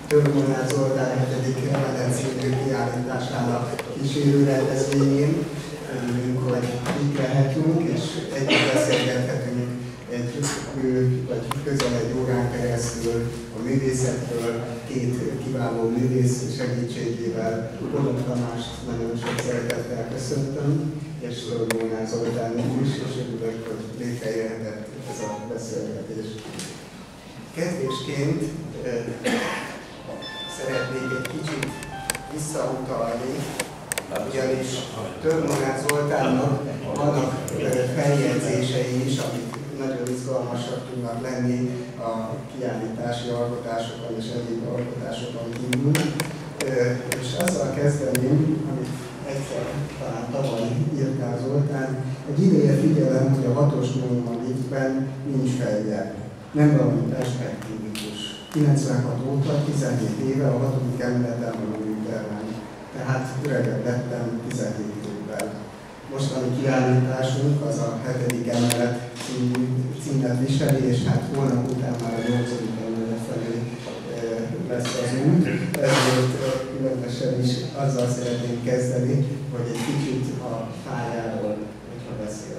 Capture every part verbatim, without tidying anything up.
Törmolnár Zoltán hetedik emelet című kiállításának kísérő rendezvényén. Örülünk, hogy itt lehetünk, és együtt beszélgethetünk egy vagy közel egy órán keresztül a művészetről, két kiváló művész segítségével. Bodog Tamást nagyon sok szeretettel köszöntöm, és Törmolnár Zoltán is, és örülök, hogy létrejöhetett ez a beszélgetés. Kezdésként eh, szeretnék egy kicsit visszautalni, ugyanis Törmolnár Zoltánnak vannak feljegyzései is, amik nagyon izgalmasak tudnak lenni a kiállítási alkotásokon és egyéb alkotásokon kívül. És azzal kezdeném, amit egyszer talán tavaly írtál Zoltán, egy ideje figyelem, hogy a hatos monolit-ben nincs feljebb. Nem valami perspektívikus. kilencvenhat óta, tizenhét éve a hatodik emeleten van a műterem. Tehát öregebb lettem tizenhét évvel. Mostani kiállításunk az a hetedik emelet címet viseli, és hát holnap után már a nyolcadik emelet felé lesz az út. Ezért különösen is azzal szeretném kezdeni, hogy egy kicsit a pályáról, hogyha beszélni.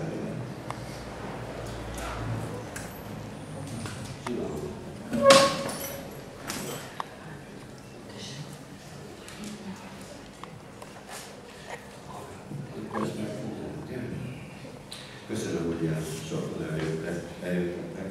Köszönöm, hogy ilyen sokan eljöttek. eljöttek.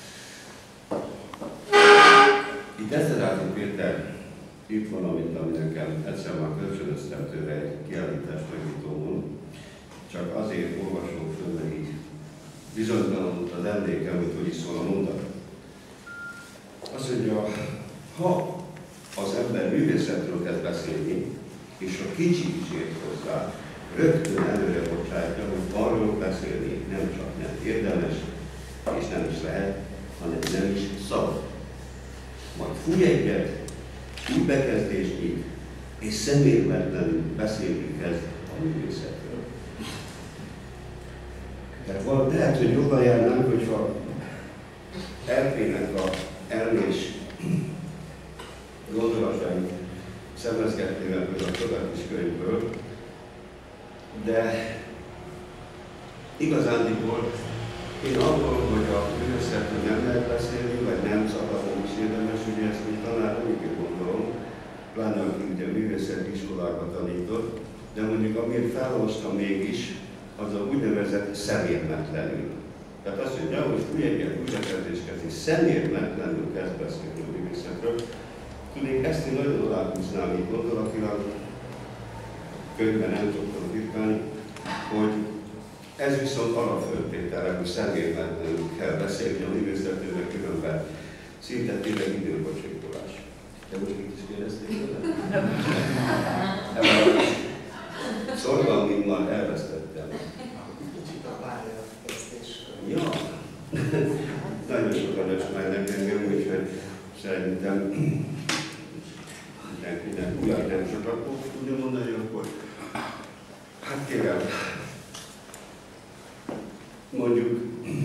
Itt Eszterházy Péter itt van, amit ami nekem egyszer már kölcsönöztem tőle egy kiállítás megnyitómon. Csak azért olvasom föl, mert így bizonytalanult az emlékem, hogy hogy is szól a mondat. Azt mondja, ha az ember művészetről kezd beszélni, és a kicsi is ért hozzá, rögtön előre bocsátja, hogy arról beszélni nem csak nem érdemes, és nem is lehet, hanem nem is szabad. Majd fúj egyet, új bekezdést nyit, és szemérmetlenül beszélni kezd a művészetről. Tehát lehet, hogy jobban járnánk, hogyha elkének a elmés gondolatait szemezgetnél ebből a csodák is könyvből, de igazándiból én abból, hogy a művészetről nem lehet beszélni, vagy nem szabad, is érdemes, ugye ezt mint tanár úgy gondolom, pláne aki ugye művészetiskolákat tanított, de mondjuk amiért felolvastam mégis, az a úgynevezett szemérmetlenül. Tehát azt mondja, hogy úgy egyet úgy kezdéskezni, szemérmetlenül kezd beszélni a művészetről. Tudnék, ezt én nagyon aláhúznám így gondolatilag, könyvben nem tudtam tippelni, hogy ez viszont alapföltétele, hogy szemérmetlenül kell beszélni a művészetről, különben szinte tényleg időpocsékolás. De most mit is kérdezték tőle? Szorgalmimmal elvesztettem. Kicsit a pályakezdés. Ja, nagyon sokan ismernek engem, úgyhogy szerintem mindenkinek ugyan nem sokat fog tudni mondani, akkor hát kérem, mondjuk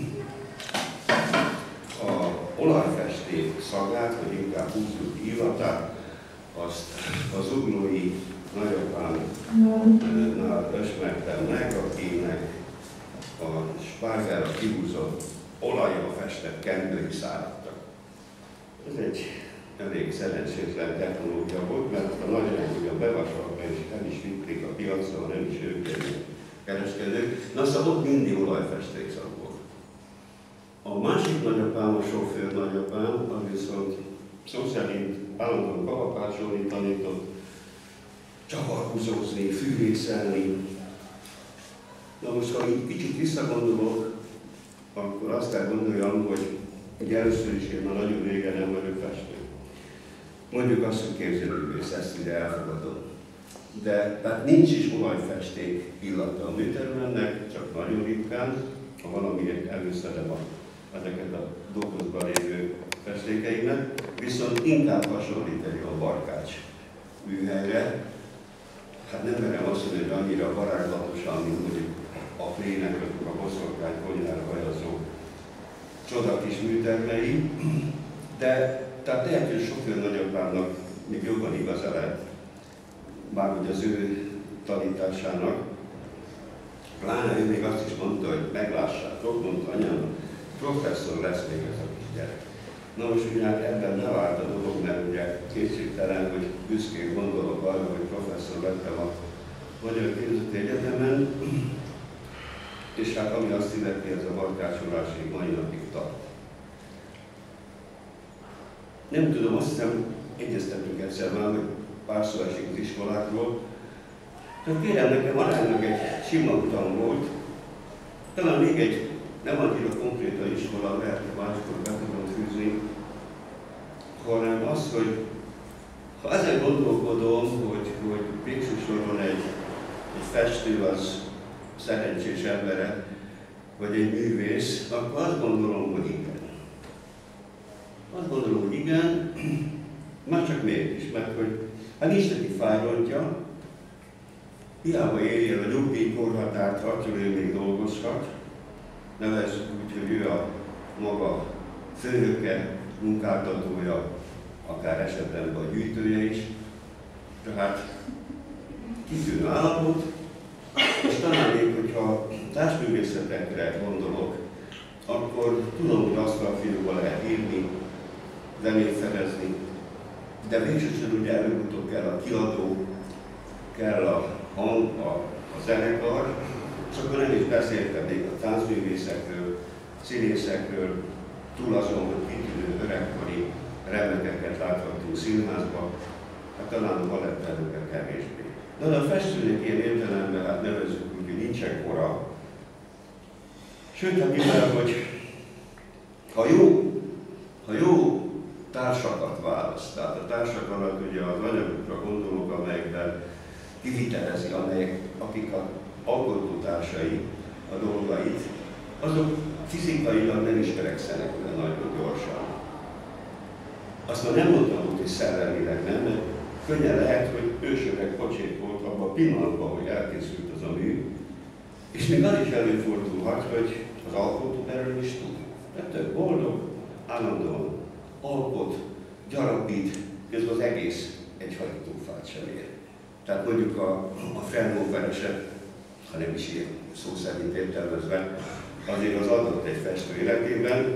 a olajfesték szagát, vagy inkább húzzuk illatát, azt az zuglói nagyapámnál ismertem meg, akinek a spárgára kihúzott olajjal festett kendői száradtak. Ez egy elég szerencsétlen technológia volt, mert a nagyanyák ugyan bevasalva és el is vitték a piacra, nem is ők kereskedők. Na szóval ott mindig olajfestékszak volt. A másik nagyapám, a sofőr nagyapám, az viszont szó szerint állandóan kalapácsolni tanított, csavarhúzózni, fűrészelni. Na most, ha így kicsit visszagondolok, akkor azt kell gondoljam, hogy ugye először is én már nagyon régen nem vagyok festő. Mondjuk azt, hogy képzőművész, ezt ugye elfogadom. De tehát nincs is olajfesték illata a műteremnek, csak nagyon ritkán, ha valamiért előszedem a, ezeket a dolgozban lévő festékeimet, viszont inkább hasonlít egy a Barkács műhelyre. Hát nem merem azt mondani, hogy annyira varázslatosan, mint mondjuk a plének, a boszorkány konyhára hajazó csoda kis műtermei, de tehát lehet, hogy sok olyan nagyapámnak még jobban igaza lett, márhogy az ő tanításának. Pláne ő még azt is mondta, hogy meglássátok, mondta anyám, professzor lesz még ez a kis gyerek. Na most ugye ebben ne vált a dolog, mert ugye kétségtelen, hogy büszkén gondolok arra, hogy professzor lettem a Magyar Képzőti Egyetemen, és hát ami azt illeti, ez a barkácsolásig mai napig tart. Nem tudom, azt hiszem, egyeztettünk egyszer már, hogy pár szó esik az iskolákról. Tehát kérem, nekem aránylag egy sima utam volt, talán még egy nem annyira konkrét a iskola, lehet, hogy máskor be tudom fűzni, hanem az, hogy ha ezen gondolkodom, hogy, hogy végső soron egy, egy festő az szerencsés embere, vagy egy művész, akkor azt gondolom, hogy igen. Azt gondolom, hogy igen, már csak mégis, mert hogy hát nincs neki fájrontja, hiába éri el a nyugdíjkorhatárt, attól ő még dolgozhat, nevezzük úgy, hogy ő a maga főnöke, munkáltatója, akár esetben a gyűjtője is. Tehát kitűnő állapot, és talán még, hogyha társművészetekre gondolok, akkor tudom, hogy asztalfiúba lehet írni, zenét szerezni, de végsősorban ugye előbb-utóbb kell a kiadó, kell a hang, a, a zenekar, és akkor nem is beszéltem még a táncművészekről, színészekről, túl azon, hogy kitűnő öregkori remekeket láthatunk színházban, hát talán a balettelőkkel kevésbé. De a festőnek ilyen értelemben, hát nevezzük úgy, hogy nincsen kora. Sőt, hát mivel, hogy ha jó, ha jó társakat választ, tehát a társak alatt ugye az anyagokra gondolok, amelyekben kivitelezi, amelyek, akik az alkotótársai a dolgait, azok fizikailag nem is verekszenek olyan nagyon gyorsan. Azt már nem mondtam, hogy szellemileg nem, mert könnyen lehet, hogy ősöreg pocsék volt abban a pillanatban, hogy elkészült az a mű, és még az is előfordulhat, hogy az alkotó erről is tud. Tehát több boldog, állandóan alkot, gyarapít, közben az egész egy hajtófát sem ér. Tehát mondjuk a, a Fraunhofer-eset, ha nem is ilyen szó szerint értelmezve, azért az adott egy festő életében,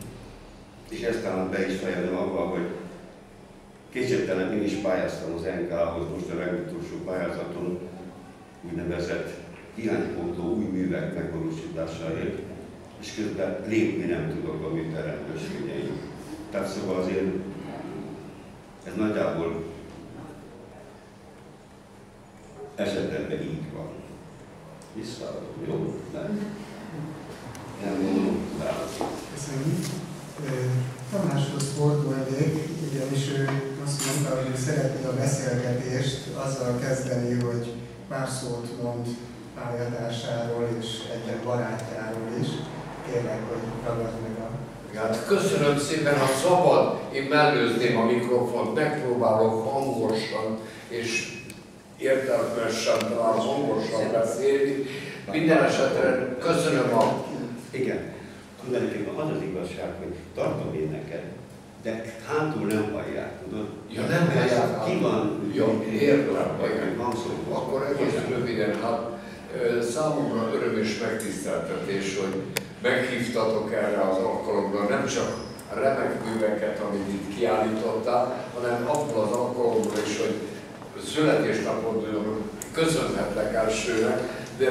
és ezt talán be is fejezem abban, hogy kétségtelen én is pályáztam az en ká-hoz, most a legutolsó pályázaton úgynevezett hiánypótló új művek megvalósításáért, és közben lépni nem tudok a műterem ösvényeim. Tehát szóval azért ez nagyjából esetemben így van. Visszaadom, jó? Nem. Nem mondom, válaszol. Köszönjük. Tamáshoz fordulnék, ugyanis ő azt mondta, hogy szeretné a beszélgetést azzal kezdeni, hogy pár szót mond pályatársáról és egyik barátjáról is. Kérlek, hogy ragad meg a... Hát köszönöm szépen, ha szabad, én mellőzném a mikrofont, megpróbálok hangosan és értelmesen, talán hangosan beszélni. Minden esetre köszönöm a... Igen. Tulajdonképpen az az igazság, hogy tartom én neked, de hátul nem hallják, tudod? Ja, nem hallják. Ki van? Jó, értem. Akkor egész röviden, hát számomra öröm és megtiszteltetés, hogy meghívtatok erre az alkalomra, nem csak a remek műveket, amit itt kiállítottál, hanem abból az alkalomról is, hogy születésnapodon köszönhetlek elsőnek, de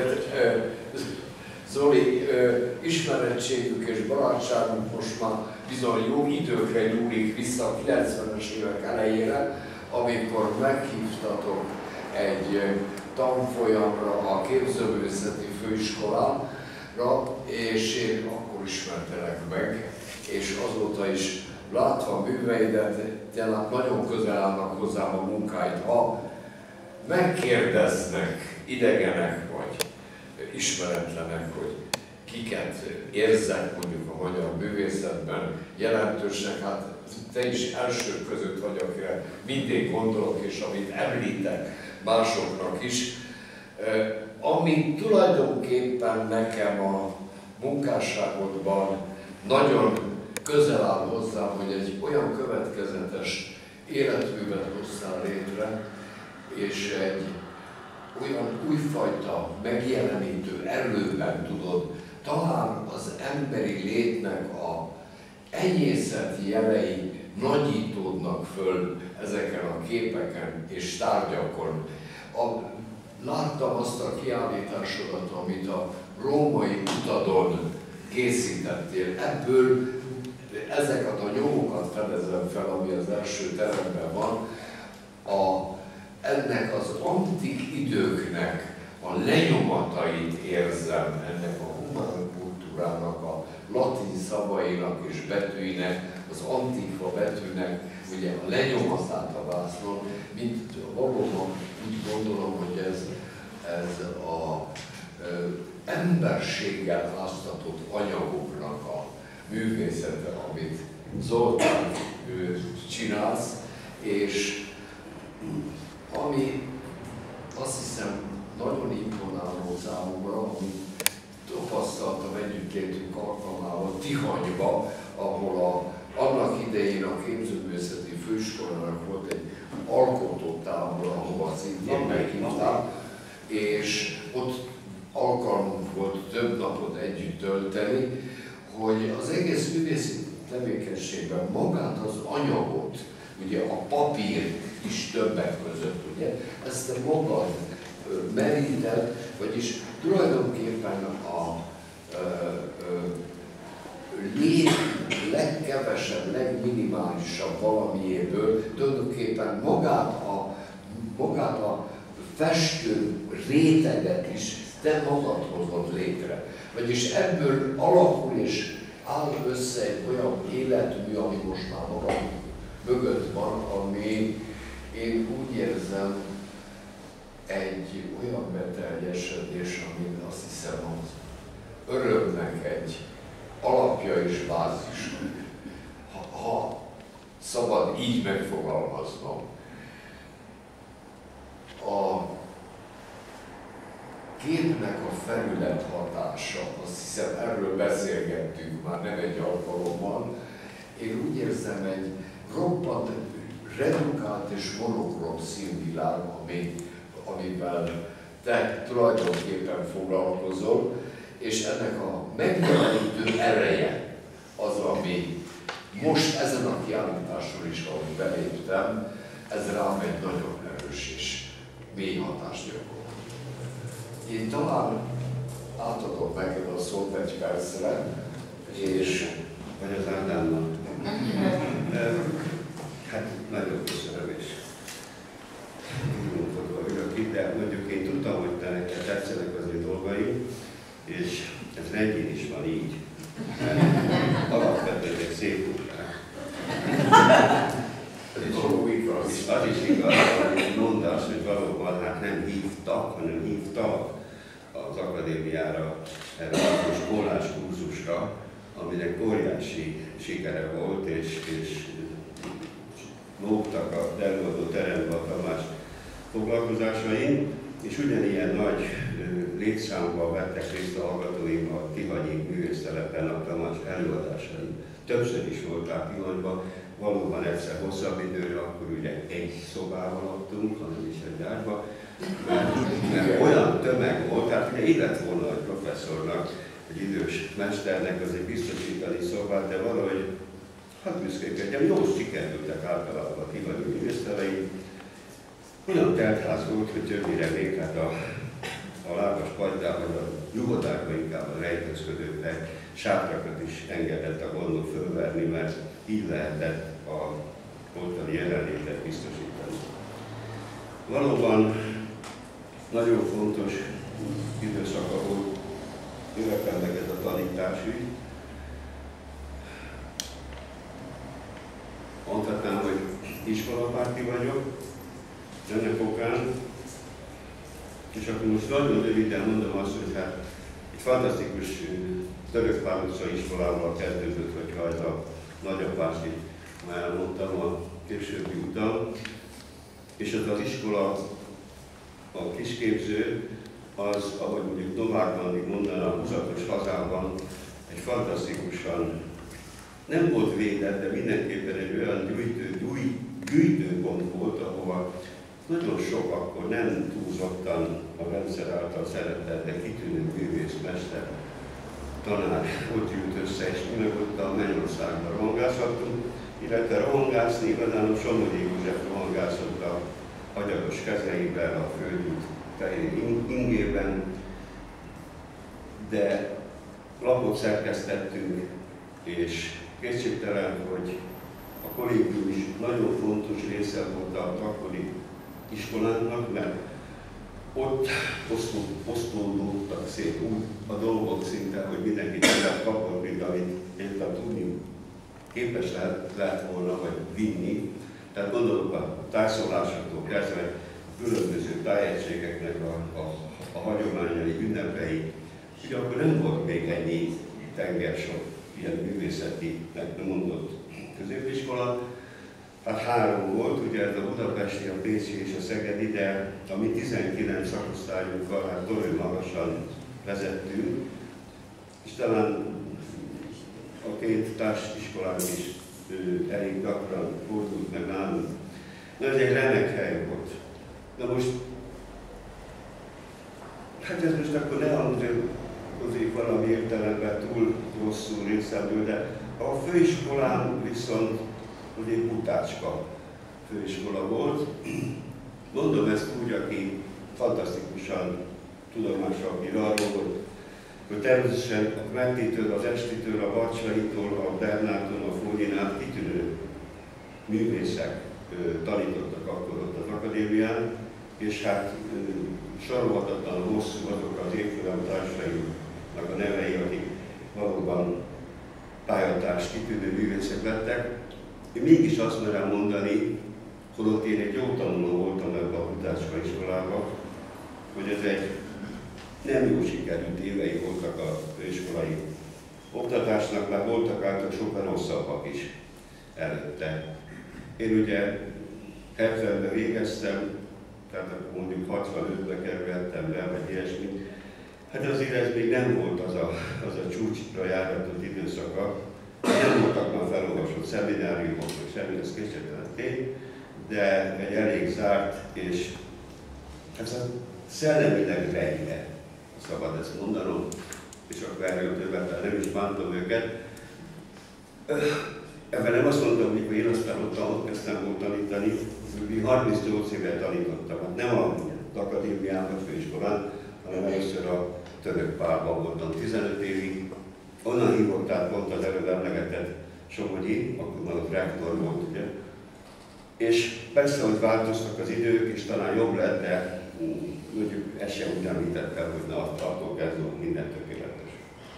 Zoli, ismerettségük és barátságunk most már bizony jó időkre nyúlik vissza a kilencvenes évek elejére, amikor meghívtatok egy tanfolyamra a Képzőművészeti Főiskolára, és én akkor ismertelek meg, és azóta is látva a műveidet, tényleg nagyon közel állnak hozzám a munkáid. Ha megkérdeznek, idegenek vagy ismeretlenek, hogy kiket érzek mondjuk a magyar művészetben jelentősnek, hát te is elsők között vagy, akire mindig gondolok, és amit említek másoknak is. Ami tulajdonképpen nekem a munkásságodban nagyon közel áll hozzám, hogy egy olyan következetes életművet hozzál létre, és egy olyan újfajta megjelenítő erőben tudod talán az emberi létnek a enyészeti jelei nagyítódnak föl ezeken a képeken és tárgyakon. A, láttam azt a kiállításodat, amit a római utadon készítettél. Ebből ezeket a nyomokat fedezem fel, ami az első teremben van. A, ennek az antik időknek a lenyomatait érzem, ennek a humán kultúrának, a latin szavainak és betűinek, az antikva betűnek, ugye a lenyomatát a vásznon, mint valóban úgy gondolom, hogy ez, ez a ö, emberséggel áztatott anyagoknak a művészete, amit Zoltán csinálsz, és ami azt hiszem nagyon imponáló számomra, amit tapasztaltam együttlétünk alkalmával Tihanyba, ahol a, annak idején a képzőművészeti főiskolának volt egy alkotótábor, ahova szintén meghívták, és ott alkalmunk volt több napot együtt tölteni, hogy az egész művészi tevékenységben magát az anyagot, ugye a papír is többek között, ugye, ezt te magad meríted, vagyis tulajdonképpen a ö, ö, lét legkevesebb, legminimálisabb valamiéből tulajdonképpen magát a, magát a festő réteget is te magad hozod létre. Vagyis ebből alakul és áll össze egy olyan életmű, ami most már magam mögött van, ami én úgy érzem egy olyan beteljesedés, amin azt hiszem az örömnek egy alapja és bázis, ha, ha szabad így megfogalmaznom. A képnek a felület hatása, azt hiszem erről beszélgettünk már nem egy alkalommal, én úgy érzem egy roppant redukált és monokrom színvilág, ami, amivel te tulajdonképpen foglalkozol, és ennek a megjelenítő ereje az, ami most ezen a kiállításon is, ahogy beléptem, ez rám egy nagyon erős és mély hatást gyakorol. Én talán átadom neked a szót egy percre, és... Vagy az Ádámnak. Hát nagyon köszönöm, és nyomkodva ülök itt, de mondjuk én tudtam, hogy te neked tetszenek az én dolgaim, és ez rendjén is van így. Alapvetően egy szép munkák. És az is igaz, hogy mondasz, hogy valóban hát nem hívtak, hanem hívtak az akadémiára, erre a skólás kurzusra, aminek óriási sikere volt, és, és lógtak a előadó terembe a Tamás foglalkozásain, és ugyanilyen nagy létszámban vettek részt a hallgatóim a Tihanyi művésztelepen a Tamás előadásai. Többször is voltál Tihanyban, valóban egyszer hosszabb időre, akkor ugye egy szobával laktunk, hanem is egy ágyba, mert, mert olyan tömeg volt, tehát ugye illet volna egy professzornak, egy idős mesternek azért biztosítani szobát, de valahogy hát büszkékedjem, jól sikerültek általában a Tihanyi művészteleim. Olyan teltház volt, hogy többnyire még hát a, a lábas padjában, vagy a nyugodásban inkább a rejtőzködőknek sátrakat is engedett a gondol fölverni, mert így lehetett a ottani jelenlétet biztosítani. Valóban nagyon fontos időszaka volt életemnek ez a tanításügy. Mondhatnám, hogy iskolapárti vagyok, ennek okán, és akkor most nagyon röviden mondom azt, hogy hát egy fantasztikus török Pál utca iskolával kezdődött, hogyha ez a nagyapást már elmondtam a későbbi utam, és az az iskola, a kisképző, az, ahogy mondjuk Novák Andi mondaná, a húzatos hazában egy fantasztikusan nem volt védett, de mindenképpen egy olyan gyűjtő, gyújt, gyűjtőpont volt, ahova nagyon sok akkor nem túlzottan a rendszer által szeretett, de kitűnő művészmester, tanár ott gyűjt össze, és mi meg ott a Mennyországban rohangászhattunk, illetve rohangászni igazán a Somogyi József rohangászott a hagyagos kezeivel, a földút fehér ingében, de lapot szerkesztettünk, és kétségtelen, hogy a kollégium is nagyon fontos része volt a akkori iskolánknak, mert ott osztódottak szét úgy a dolgok szinte, hogy mindenki többet kapott, mint amit éppen tudni képes lehet, lehet volna, vagy vinni. Tehát gondolok a társzolásoktól kezdve különböző tájegységeknek a, a, a hagyományai, ünnepei. Ugye akkor nem volt még ennyi tengersor, ilyen művészetinek mondott középiskola. Hát három volt, ugye ez a budapesti, a pécsi és a szegedi, de a mi tizenkilenc szakosztályunkkal hát torony magasan vezettünk, és talán a két társiskolánk is ő, elég gyakran fordult meg nálunk. Na, ez egy remek hely volt. Na most, hát ez most akkor ne hangzik valami értelemben túl rosszul részemről, de a főiskolám viszont ugye egy Butácska főiskola volt. Mondom ezt úgy, aki fantasztikusan tudomással bír arról, hogy, hogy természetesen a Metitől, az Estitől, a Bacsaitól, a Bernától, a Fógyinát kitűnő művészek ö, tanítottak akkor ott az akadémián, és hát ö, sorolhatatlan hosszú azok az évfolyam társaimnak a nevei, akik valóban pályatárs kitűnő művészek lettek. Én mégis azt merem mondani, holott én egy jó tanuló voltam ebben a Butácska iskolában, hogy ez egy nem jó sikerült évei voltak a főiskolai oktatásnak, mert voltak által sokkal rosszabbak is előtte. Én ugye hetvenben végeztem, tehát akkor mondjuk hatvanötben kerültem be, vagy ilyesmi. Hát azért ez még nem volt az a, az a csúcsra járatott időszaka. Nem voltak már felolvasott szemináriumok, vagy semmi, ez kétségtelen tény, de egy elég zárt, és ez a szellemileg rejte, szabad ezt mondanom, és akkor erről többet nem is bántom őket. Ebben nem azt mondtam, hogy én aztán ott, ott kezdtem volt tanítani, hogy harmincnyolc éve tanítottam, hát nem az akadémián vagy főiskolán, hanem először a Török Pálban voltam tizenöt évig. Onnan hívott át pont az előbb emlegetett Somogyi, akkor már ott rektor volt, ugye. És persze, hogy változtak az idők, és talán jobb lett, de mondjuk ezt sem úgy említettem, hogy na, attól kezdve minden tökéletes.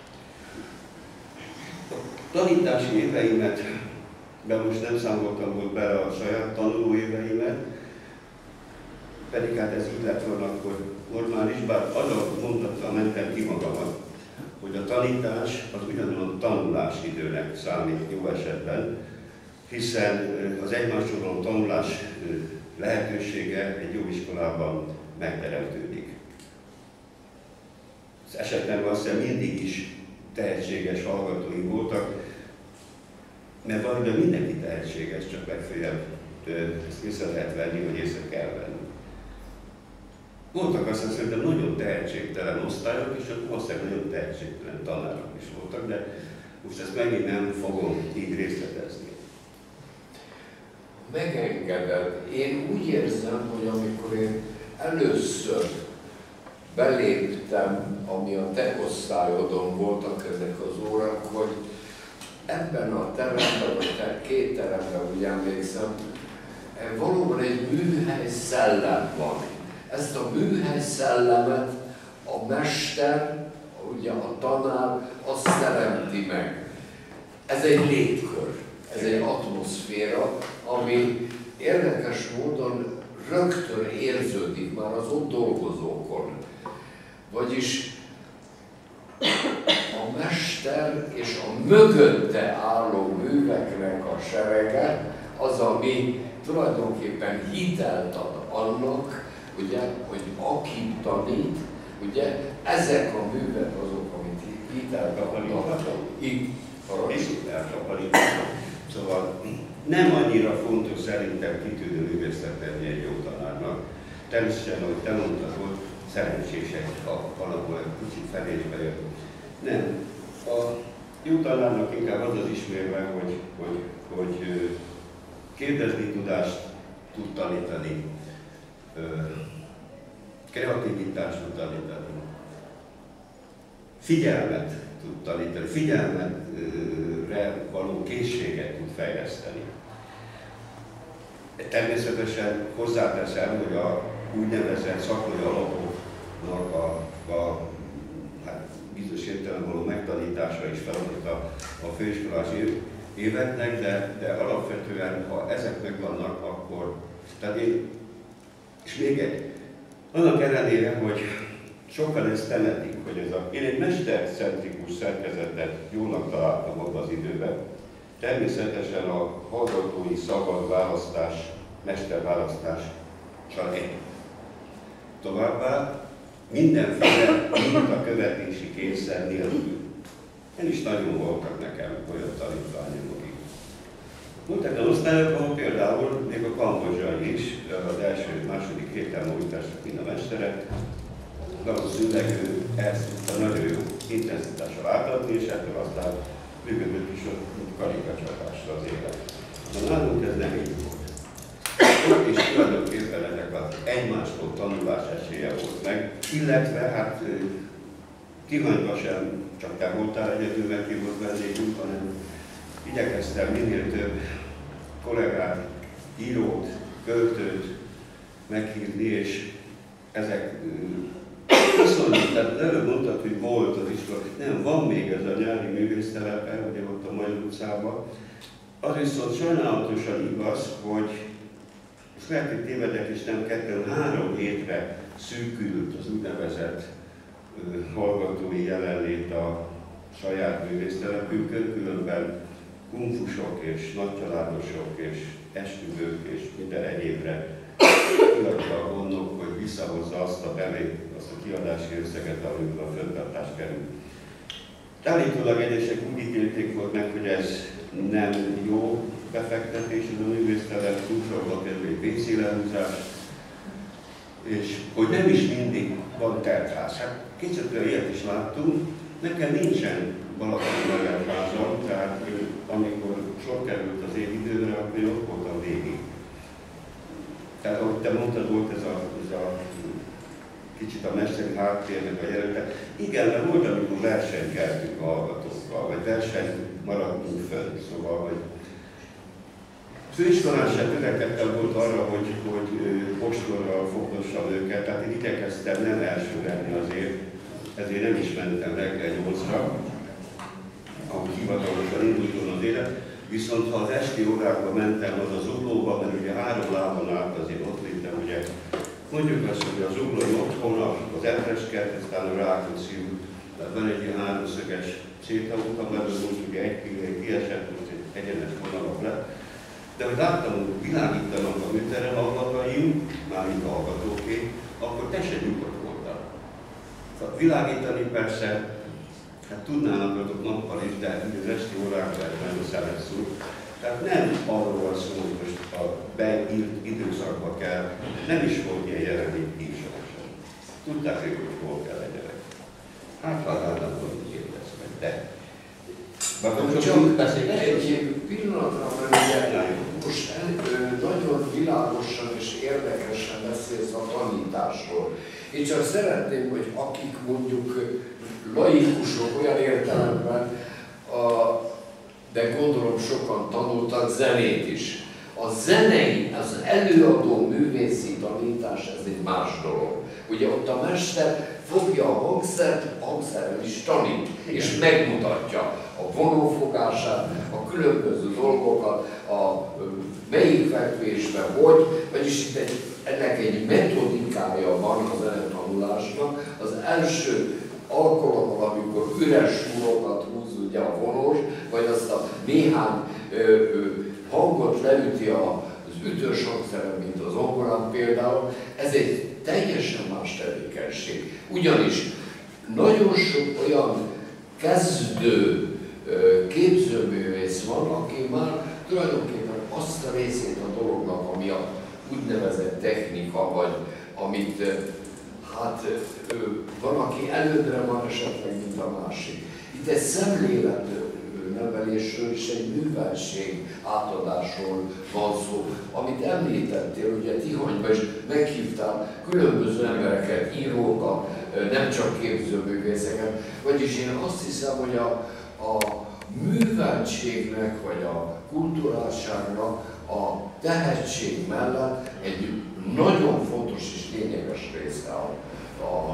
A tanítási éveimet, de most nem számoltam volt bele a saját tanuló éveimet, pedig hát ez úgy lett volna akkor normális, bár azon mondattal mentem ki magamat, hogy a tanítás az ugyanolyan tanulási időnek számít jó esetben, hiszen az egymásoló tanulás lehetősége egy jó iskolában megteremtődik. Az esetemben azt hiszem mindig is tehetséges hallgatói voltak, mert valamiben mindenki tehetséges, csak legfeljebb ezt észre lehet venni, vagy észre kell venni. Voltak aztán szerintem nagyon tehetségtelen osztályok, és ott valószínűleg nagyon tehetségtelen tanárok is voltak, de most ezt megint nem fogom így részletezni. Megengedett. Én úgy érzem, hogy amikor én először beléptem, ami a te osztályodon voltak ezek az órák, hogy ebben a teremben, vagy te két teremben, úgy emlékszem, valóban egy műhely szellem van. Ezt a műhely szellemet a mester, ugye a tanár, azt teremti meg. Ez egy légkör, ez egy atmoszféra, ami érdekes módon rögtön érződik már az ott dolgozókon. Vagyis a mester és a mögötte álló műveknek a serege az, ami tulajdonképpen hitelt ad annak, ugye, hogy aki tanít, ugye, ezek a művek azok, amit hitelt adnak. viszont eltaparítása. Szóval nem annyira fontos szerintem kitűnő művészet lenni egy jó tanárnak. Természetesen, ahogy te mondtad, volt szerencsések, ha valahol egy kicsit felésbe jött. Nem. A jó tanárnak inkább az az ismérve, hogy, hogy, hogy kérdezni tudást tud tanítani, kreativitást tud tanítani, figyelmet tud tanítani, figyelmetre való készséget tud fejleszteni. Természetesen hozzáteszem, hogy a úgynevezett szakmai alapoknak a, a hát bizonyos értelemben való megtanítása is feladat a, a főiskolás éveknek, de, de alapvetően, ha ezek megvannak, akkor, tehát én, és még egy, annak ellenére, hogy sokan ezt temetik, hogy ez a, én egy mestercentrikus szerkezetet jónak találtam abban az időben. Természetesen a hallgatói szabad választás, mesterválasztás csak egy. Továbbá mindenféle mintakövetési kényszer nélkül. Én is nagyon voltak nekem olyan tanítványok, akik. Voltak az osztályok, ahol például még a kambodzsai is, az első, második héten múltásnak mind a mesterek, valószínűleg ő ezt tudta nagyon jó intenzitással átadni, és ettől aztán működött is a karikacsapásra az élet. Na nálunk ez nem így volt. Ott is tulajdonképpen ennek az egymástól tanulás esélye volt meg, illetve hát Tihanyban sem csak te voltál egyedül meghívott vendégünk, hanem igyekeztem minél több kollégát, írót, költőt meghívni, és ezek viszont, tehát előbb mondtad, hogy volt az iskola, nem, van még ez a nyári művésztelepe, ugye ott a Magyar utcában. Az viszont sajnálatosan igaz, hogy most lehet, hogy tévedek, és nem kettő, három hétre szűkült az úgynevezett hallgatói jelenlét a saját művésztelepünkön, különben kungfusok és nagycsaládosok és esküvők és minden egyébre kiadta a gondok, hogy visszahozza azt a belét, azt a kiadási összeget, amiből a fenntartás kerül. Állítólag egyesek úgy ítélték volt meg, hogy ez nem jó befektetés, ez a művésztelep, túlsorba kerül egy pénzélelhúzás, és hogy nem is mindig van teltház. Hát kétszerűen ilyet is láttunk, nekem nincsen valaki nagyon házam, tehát amikor sor került az én időre, akkor én ott voltam végig. Tehát ahogy te mondtad, volt ez a, ez a kicsit a mesteri háttérnek a jelenet. Igen, mert volt, amikor versenykeltünk a hallgatókkal, vagy versenyt maradtunk fönn, szóval, hogy főiskolán sem törekedtem volt arra, hogy, hogy ostorral fogdossam őket, tehát én igyekeztem nem első lenni azért, ezért nem is mentem reggel nyolcra, ahogy hivatalosan induljon az élet. Viszont ha az esti órákban mentem az az zuglóba, mert ugye három lábon állt, azért ott vittem, ugye mondjuk azt, hogy az zuglói otthon, az Ebreskert, aztán a Rákóczi út, tehát van egy ilyen háromszöges sétaút, amelyben most ugye egy pillanat kiesett, most egy egyenes vonalak lett. De hogy láttam, hogy világítanak a műterem hallgatóim, mármint a hallgatóké, akkor te se nyugodt voltál. Tehát világítani persze, hát tudnának azok nappal is, de az esti órákban nem szerezszül. Tehát nem arról van szó, hogy most a beírt időszakba kell, nem is volt ilyen jelenik kísérlesen. Tudták ők, hogy hol kell legyenek. Hát ha állandóan úgy értesz meg, de. Csak egy pillanatra, mert most nagyon világosan és érdekesen beszélsz a tanításról. Én csak szeretném, hogy akik mondjuk laikusok olyan értelemben, a, de gondolom sokan tanultak zenét is. A zenei, az előadó művészi tanítás, ez egy más dolog. Ugye ott a mester fogja a hangszert, a hangszerrel is tanít, és megmutatja a vonófogását, a különböző dolgokat, a melyik fekvésben hogy, vagyis itt egy, ennek egy metodikája van a zenetanulásnak. Az első alkalommal, amikor üres súrokat húz ugye a vonós, vagy azt a néhány ö, ö, hangot leüti az ütős hangszeren, mint az zongorán például, ez egy teljesen más tevékenység. Ugyanis nagyon sok olyan kezdő képzőművész van, aki már tulajdonképpen azt a részét a dolognak, ami a úgynevezett technika, vagy amit hát van, aki elődre van esetleg, mint a másik. Itt egy szemléletnevelésről és egy műveltség átadásról van szó, amit említettél, ugye Tihanyban is meghívtál különböző embereket, írókat, nem csak képzőművészeket, vagyis én azt hiszem, hogy a, a műveltségnek, vagy a kulturáltságnak a tehetség mellett egy nagyon fontos és lényeges része a, a, a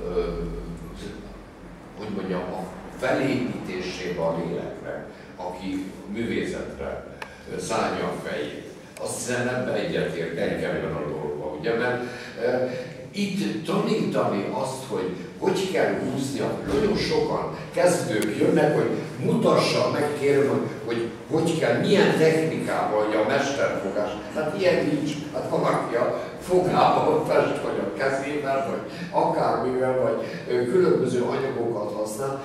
hogy mondjam, a felépítésében a lélekre, aki művészetre szállja a fejét. Azt hiszem, ebben egyetértünk ebben a dologban, ugye, mert e, itt tanítani azt, hogy hogy kell húzni, nagyon sokan kezdők jönnek, hogy mutassa meg, kérem, hogy, hogy hogy kell, milyen technikával, vagy a mesterfogás. Hát ilyen nincs. Hát valaki a fogával fest, vagy a kezével, vagy akármivel, vagy ö, különböző anyagokat használ.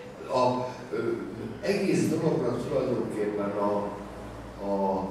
A ö, egész dolognak tulajdonképpen a, a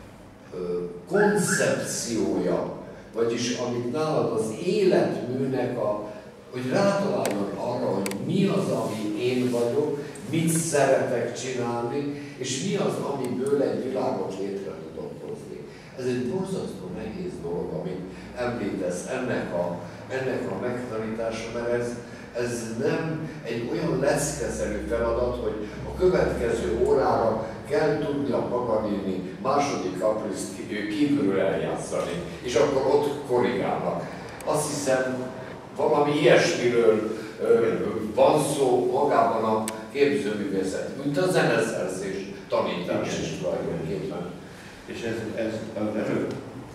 ö, koncepciója, vagyis amit nálad az életműnek a, hogy rátaláljon arra, hogy mi az, ami én vagyok, mit szeretek csinálni, és mi az, amiből egy világot létre tudok hozni. Ez egy borzasztó nehéz dolog, amit említesz, ennek a, ennek a megtanítása, mert ez, ez nem egy olyan leckeszerű feladat, hogy a következő órára kell tudni a Paganini második kapriszt kívülről eljátszani, és akkor ott korrigálnak. Azt hiszem, valami ilyesmiről ö, van szó magában a képzőművészet, mint a zeneszerzés, tanítás is tulajdonképpen. És ez, ez az előbb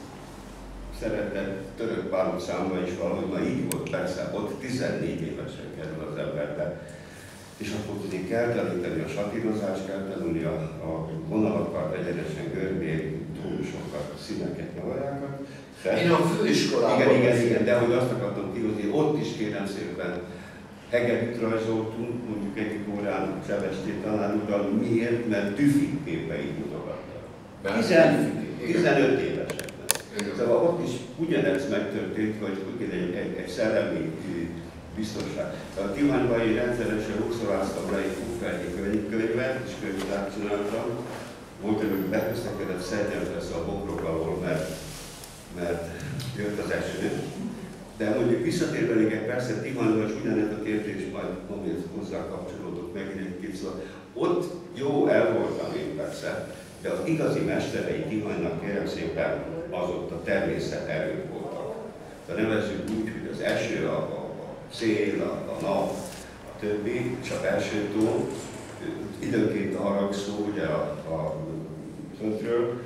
szeretett török párhuzamba is valahogy ma így volt, persze, ott tizennégy évesen kerül az emberbe. És akkor tudni kell tanítani a satírozást, kell tanulni a, a vonalakat, egyenesen görbé, tónusokat, színeket, nyavajákat. Én a főiskolában... Igen, igen, igen, de hogy azt akartam kihozni, ott is kérem szépen hegedűt rajzoltunk, mondjuk egyik órán Sebestyi tanár utal, miért? Mert tüfik képeit mutogattak. tizenöt évesekben. Szóval ott is ugyanez megtörtént, hogy egy, egy, egy szellemi biztonság. A Tihanyban én rendszeresen húszoráztam le egy Kuffelnyi könyvet, és könyvtárt csináltam. Volt, hogy beközlekedett szedjem lesz a bokrok alól, mert, mert jött az eső. De mondjuk visszatérve még persze Tihanyban is ugyanez a kérdés, majd amit hozzá kapcsolódok megint egy kicsit. Ott jó el voltam én persze, de az igazi mesterei Tihanynak kérem szépen az ott a természet erők voltak. De nevezzük úgy, hogy az eső, a, a szél, a, a nap, a többi, és a belső tó, időnként a haragszó, ugye a, a földről,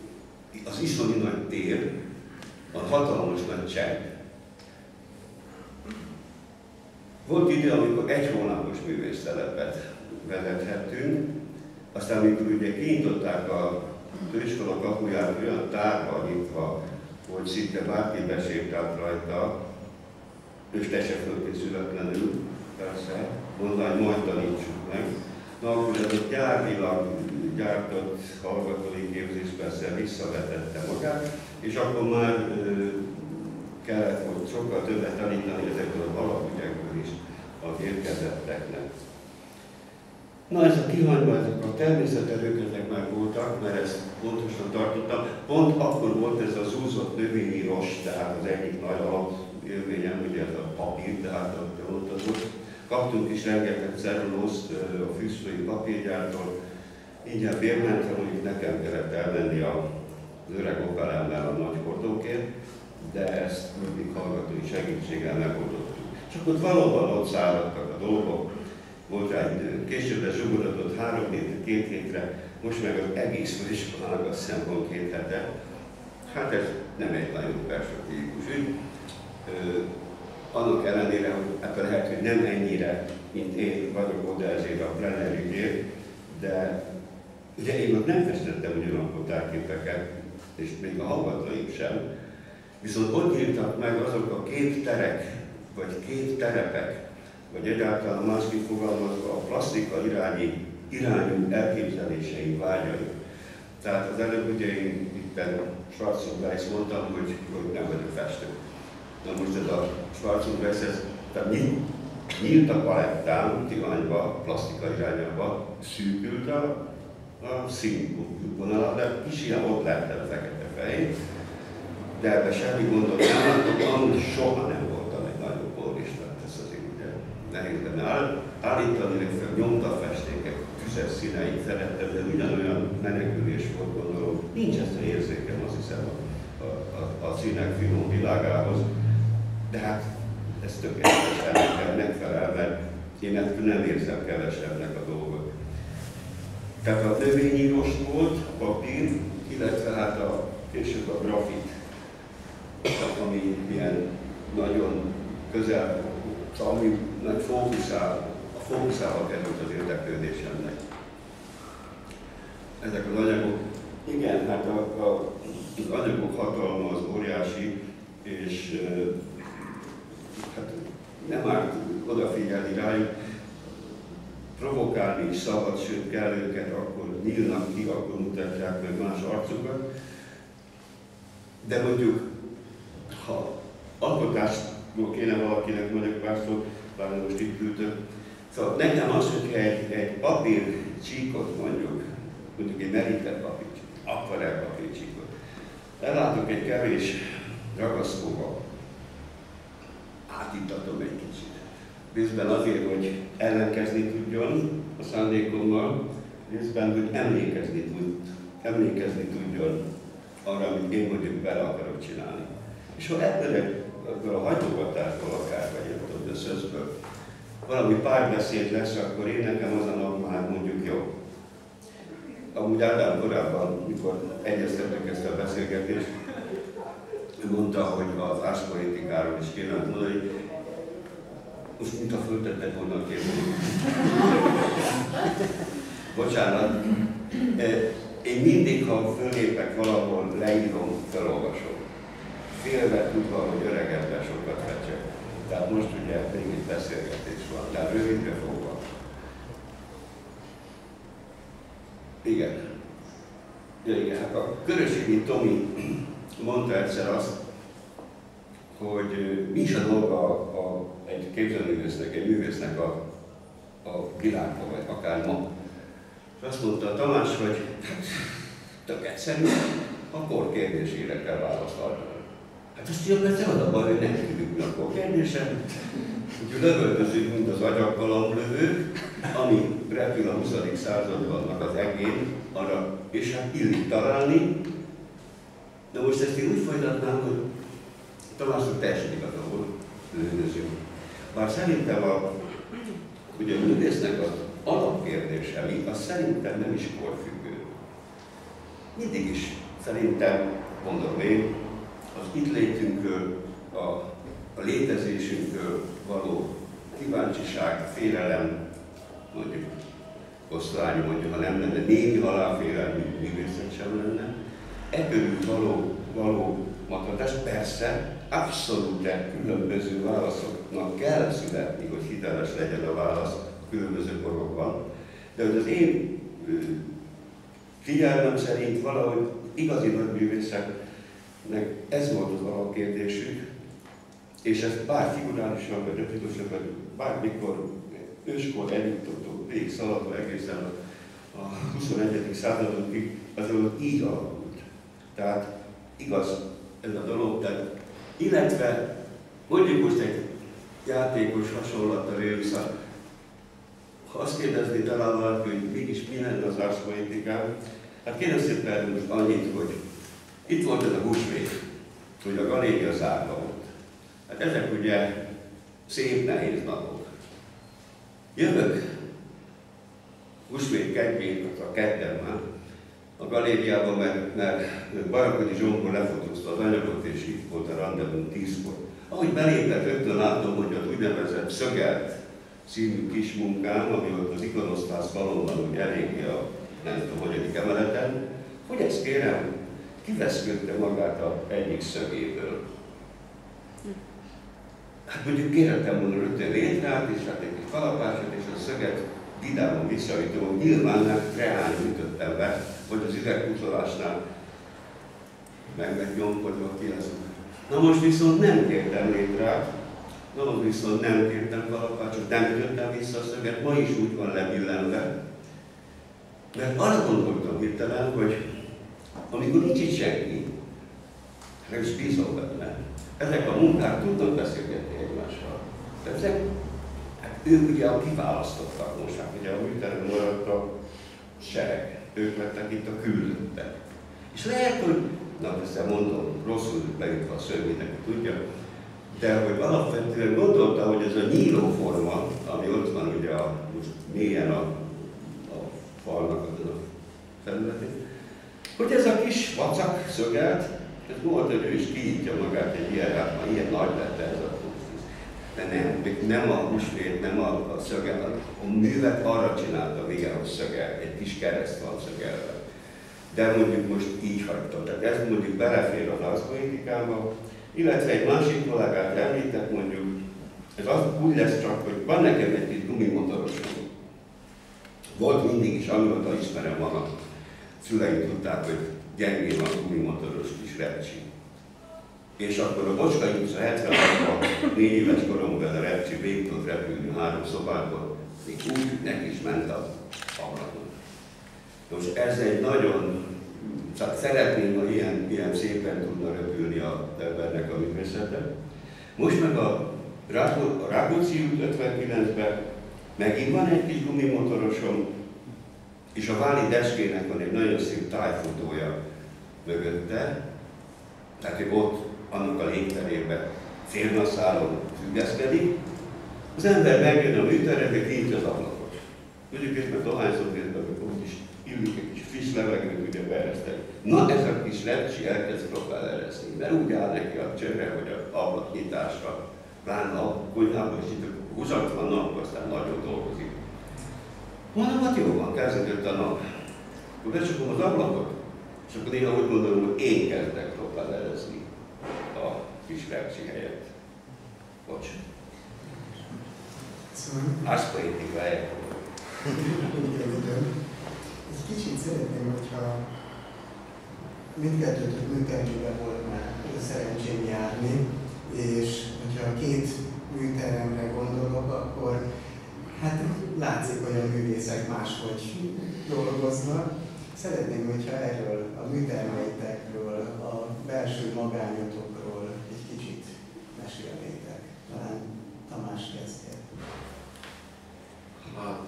az iszonyú nagy tér, a hatalmas nagy csend. Volt idő, amikor egy hónapos művésztelepet vezethettünk, aztán amikor ugye kinyitották a főiskola kapuját, olyan tárba nyitva, hogy szinte bárki besétált rajta, és te se fölkészületlenül, persze, mondta, hogy majd tanítsuk meg. Na akkor ez a gyárilag gyártott hallgatói képzés persze visszavetette magát, és akkor már ö, kellett volt sokkal többet tanítani ezekből a alapügyekből is az érkezetteknek. Na ez a Tihanyban, ezek a természeterők ezek már voltak, mert ezt pontosan tartottam. Pont akkor volt ez az zúzott növényi rost, tehát az egyik nagy alapélményem, ugye ez a papír, tehát a mondhatod. Kaptunk is rengeteg cellulózt a fűszlői papírgyártól. Ingyen bérmentem, mondjuk nekem kellett elmenni az öreg Opelemmel a nagy hordókért, de ezt mindig hallgatói segítséggel megoldottuk. Csak ott valóban ott száradtak a dolgok. Volt rá idő. Később ez zsugorodott három hétre, két hétre, most meg az egész főiskolának azt hiszem van két hete. Hát ez nem egy nagyon perspektívikus ügy. Annak ellenére, hogy ebben lehet, hogy nem ennyire, mint én vagyok oda ezért a plener ügyért, de ugye én ott nem festettem ugyanakkor tárképeket, és még a hallgatóim sem. Viszont ott írtak meg azok a két terek, vagy két terepek, vagy egyáltalán másképp fogalmazva a plasztika irányi irányú elképzelései, vágyai. Tehát az előbb ugye én itt Schwarzenegger mondtam, hogy, hogy nem vagyok festő. Na most ez a Schwarzenegger, ez tehát nyílt a palettám, tihanyba, plastika irányába, szűkült a, a színvonalat, de kis ilyen ott lehetett fekete fej, de ebben semmi gondot nem látok, amúgy soha nem voltam egy nagyobb borista, ez azért ugye nehéz benne áll, állítani, legfeljebb nyomta festéket, tüzes színeit szerettem, de ugyanolyan menekülés volt, gondolom, nincs ezt a érzékem, azt hiszem, a, a, a színek finom világához, de hát ez tökéletesen nekem megfelel, mert én ettől nem érzem kevesebbnek a dolgot. Tehát a növényírós volt, a papír, illetve hát a, később a grafit, ami ilyen nagyon közel, ami nagy fókuszál, a fókuszába került az érdeklődésemnek. Ezek az anyagok, igen, hát a, a, az anyagok hatalma az óriási, és hát nem árt odafigyelni rájuk, provokálni is szabad, sőt kell őket, akkor nyílnak ki, akkor mutatják meg más arcukat. De mondjuk, ha alkotásról kéne valakinek mondjuk pár szót, pláne most itt ültök, szóval nekem az, hogy egy, egy papír csíkot mondjuk, mondjuk egy merített papír csíkot, akvarell papír csíkot, ellátok egy kevés ragasztóval, átítatom egy kicsit. Részben azért, hogy ellenkezni tudjon a szándékommal, részben, hogy emlékezni, tud, emlékezni tudjon arra, amit én mondjuk bele akarok csinálni. És ha ebből, ebből a hajtogatásból akár, vagy ebből a szözből valami párbeszéd lesz, akkor én nekem az a nap már mondjuk jó. Amúgy Ádám korábban, mikor egyeztettük ezt a beszélgetést, ő mondta, hogy az árspolitikáról is kéne mondani, hogy most mint a föltettek volna a kérdést. Bocsánat. Én mindig, ha fölépek valahol, leírom, felolvasom. Félve tudva, hogy öregebben sokat fecsek. Tehát most ugye még egy beszélgetés van, tehát rövidre fogva. Igen. Ja, igen, hát a Körösényi Tomi mondta egyszer azt, hogy mi is a dolga a, a, egy képzőművésznek, egy művésznek a, a világban, vagy akár ma. És azt mondta a Tamás, hogy hát, tök egyszerű, a kor kérdésére kell válaszolni. Hát azt jobb, persze az a baj, hogy nem tudjuk mi a kor kérdése. Úgyhogy lövöldözünk, mint az agyaggalamblövők, ami repül a huszadik században az egén, arra, és hát illik találni. De most ezt én úgy folytatnám, hogy Tamásnak teljesen igaza volt, lövöldözünk. Bár szerintem a, ugye a művésznek az alapkérdése, az szerintem nem is korfüggő. Mindig is szerintem, mondom én, az itt létünkről, a, a létezésünkről való kíváncsiság, félelem, mondjuk Osztrányi mondja, ha nem lenne, némi halálfélelmű művészet sem lenne, ebből való, való magadás, persze, abszolút különböző válaszoknak kell születni, hogy hiteles legyen a válasz különböző korokban. De hogy az én figyelmem szerint valahogy igazi nagy művészeknek ez volt az alapkérdésük, és ezt bár figurálisan, vagy repikusan, vagy bármikor őskor eljutottuk, végig szaladva egészen a, a huszonegyedik századokig, azon így alakult. Tehát igaz ez a dolog, tehát, illetve mondjuk most egy játékos hasonlattal élő vissza. Ha azt kérdezni talán valaki, hogy mégis mi lenne az árspolitikám, hát kérem szépen most annyit, hogy itt volt ez a húsvét, hogy a galéria zárva volt. Hát ezek ugye szép, nehéz napok. Jövök húsvét kedvén, a kedden már, a galériában, mert, mert Bajokodi Zsombor lefotózta az anyagot, és itt volt a randevum tízkor. Ahogy belépett, rögtön látom, hogy az úgynevezett Szögelt című kis munkám, ami volt az ikonosztász balonban, úgy eléggé a nem tudom, hogyadik emeleten, hogy ezt kérem, kiveszködte magát a egyik szögéből. Hát mondjuk kérhetem volna rögtön létrát, és hát egy kalapácsot, és a szöget vidámon visszaütő, nyilván nem reálni ütöttem be, hogy az üvegpucolásnál meg meg nyomkodva kiállunk. Na most viszont nem tértem létre, na most viszont nem tértem kalapácsot, nem ütöttem vissza a szöget, ma is úgy van lebillenve. Mert arra gondoltam hirtelen, hogy amikor nincs itt senki, nem is bízom benne, ezek a munkák tudnak beszélgetni egymással. Tehát ezek, hát ők ugye a kiválasztottak most, hát ugye a műterem maradt a sereg, ők lettek itt a küldöttek. És lehet, hogy, na ezt mondom, rosszul beütve a szög, mindenki tudja, de hogy alapvetően gondolta, hogy ez a nyíló forma, ami ott van ugye a, most mélyen a, a falnak azon a felületén, hogy ez a kis vacak szögelt, ez volt, hogy ő is kiítja magát egy ilyen, hát már ilyen nagy lett ez a kusztis. De nem, még nem a húsvét, nem a, a szögel, a művet arra csinálta, igen, hogy szögel, egy kis kereszt van szögelve. De mondjuk most így hagytam. Tehát ez mondjuk belefér az arszpolitikába, illetve egy másik kollégát említett, mondjuk, ez az úgy lesz csak, hogy van nekem egy kis gumimotorosom. Volt mindig is, amióta ismerem van, a szüleim tudták, hogy gyengén van gumimotoros kis repcsi. És akkor a Bocskai utca hetvenhatban négy éves koromban a repcsi végig tudott repülni három szobából, még úgy neki is ment az ablakon. Most ez egy nagyon, szeretném, ha ilyen, ilyen szépen tudna repülni az embernek a művészete. Most meg a Rákóczi út ötvenkilencben megint van egy kis gumimotorosom, és a Váli Deskének van egy nagyon szép tájfutója mögötte, tehát hogy ott annak a légterében félnaszálon függeszkedik. Az ember megjön a műterembe, kinyitja az ablakot. Mondjuk és meg dohányzott részben, hogy ott is illik egy kis friss levegőt, ugye beereszteni. Na ez a kis repcsi elkezd propellerezni, mert úgy áll neki a csőre, hogy az ablaknyitásra, pláne a konyhában is itt húsatlan nap, aztán nagyon dolgozik. Mondom, hát jó van, kezdődött a nap. Akkor becsukom az ablakot, és akkor néha úgy gondolom, hogy én kezdek propellerezni a kis repcsi helyett. Bocs. Árszpolitika helyett. Egy kicsit szeretném, hogyha mindkettőtök műtermében volt már szerencsém járni, és hogyha a két műteremre gondolok, akkor hát látszik, hogy a művészek máshogy dolgoznak. Szeretném, hogyha erről, a műtermeitekről, a belső magányotokról egy kicsit mesélnétek. Talán Tamás kezdje. Hát,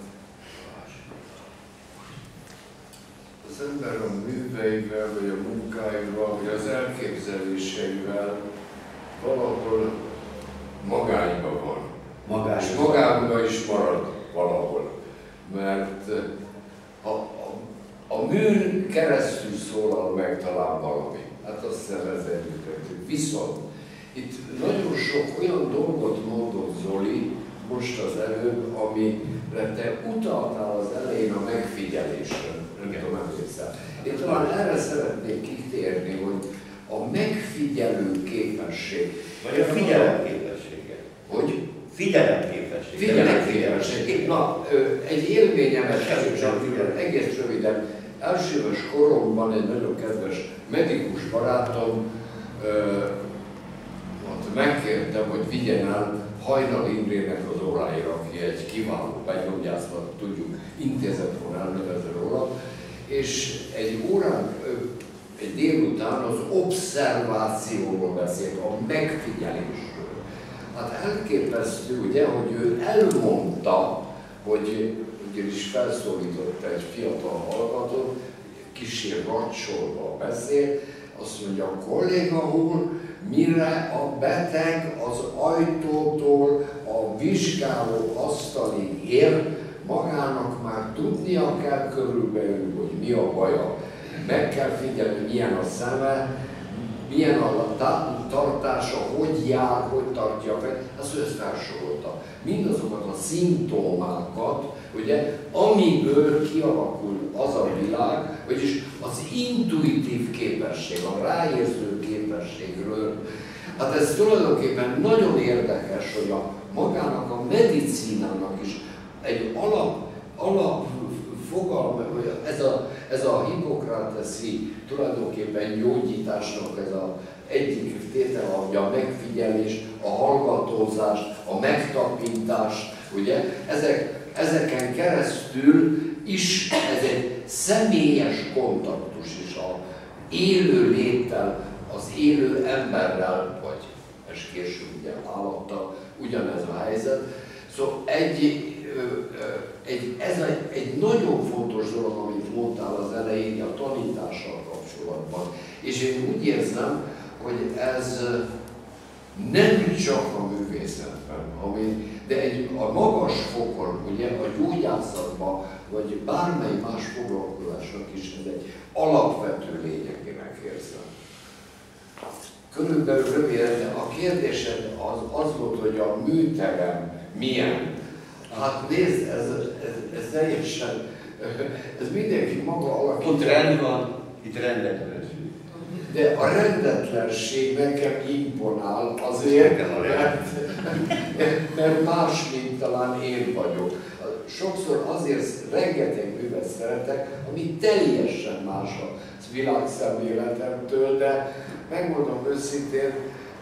az ember a műveivel, vagy a munkáival, vagy az elképzeléseivel valahol magányban van. Magányban. És magányban is marad valahol. Mert a, a, a műn keresztül szólal meg talán valami. Hát azt hiszem ezzel együtt. Viszont itt nagyon sok olyan dolgot mondott Zoli most az előbb, amire te utaltál az elején a megfigyelésre. Nem tudom, emlékszel. Én talán erre szeretnék kitérni, hogy a megfigyelő képesség. Vagy a figyelemképessége. Hogy? Figyelemképessége. Figyelemképesség. Na, egy élményemet csak egész röviden. Elsőves koromban egy nagyon kedves medikus barátom ott megkértem, hogy vigyen el Hajnal Imrének az óráira, aki egy kiváló begyógyászat, tudjuk, intézetre elnevező róla, és egy órán, egy délután az obszervációról beszélt, a megfigyelésről. Hát elképesztő, ugye, hogy ő elmondta, hogy ugyanis felszólította egy fiatal hallgatót, kissé racsolva beszél, azt mondja, a kolléga úr, mire a beteg az ajtótól a vizsgáló asztalig ér, magának már tudnia kell körülbelül, hogy mi a baja. Meg kell figyelni, milyen a szeme, milyen a tartása, hogy jár, hogy tartja meg, azt ő ezt felsorolta. Mindazokat a szimptomákat, ugye, amiből kialakul az a világ, vagyis az intuitív képesség, a ráérző képességről. Hát ez tulajdonképpen nagyon érdekes, hogy a magának a medicínának is egy alap, alapfogalma, ez a, ez a hippokrateszi tulajdonképpen gyógyításnak ez a egyik tétele, hogy a megfigyelés, a hallgatózás, a megtapintás, ugye, ezek, ezeken keresztül is ez egy személyes kontaktus is a élő léttel, az élő emberrel, vagy és később ugye állattal ugyanez a helyzet. Szóval egy, egy, ez egy, egy nagyon fontos dolog, amit mondtál az elején a tanítással kapcsolatban. És én úgy érzem, hogy ez nem csak a művészetben, ami, de egy, a magas fokon, ugye a gyógyászatban, vagy bármely más foglalkozásnak is ez egy alapvető lényegének érzem. Körülbelül röviden, de a kérdésed az, az volt, hogy a műterem milyen. Hát nézd, ez, ez, ez teljesen, ez mindenki maga alakítja. Ott rend van, itt rendetlenség. De a rendetlenség nekem imponál azért, mert, mert más, mint talán én vagyok. Sokszor azért rengeteg művet szeretek, ami teljesen más a világszemléletemtől, de megmondom őszintén,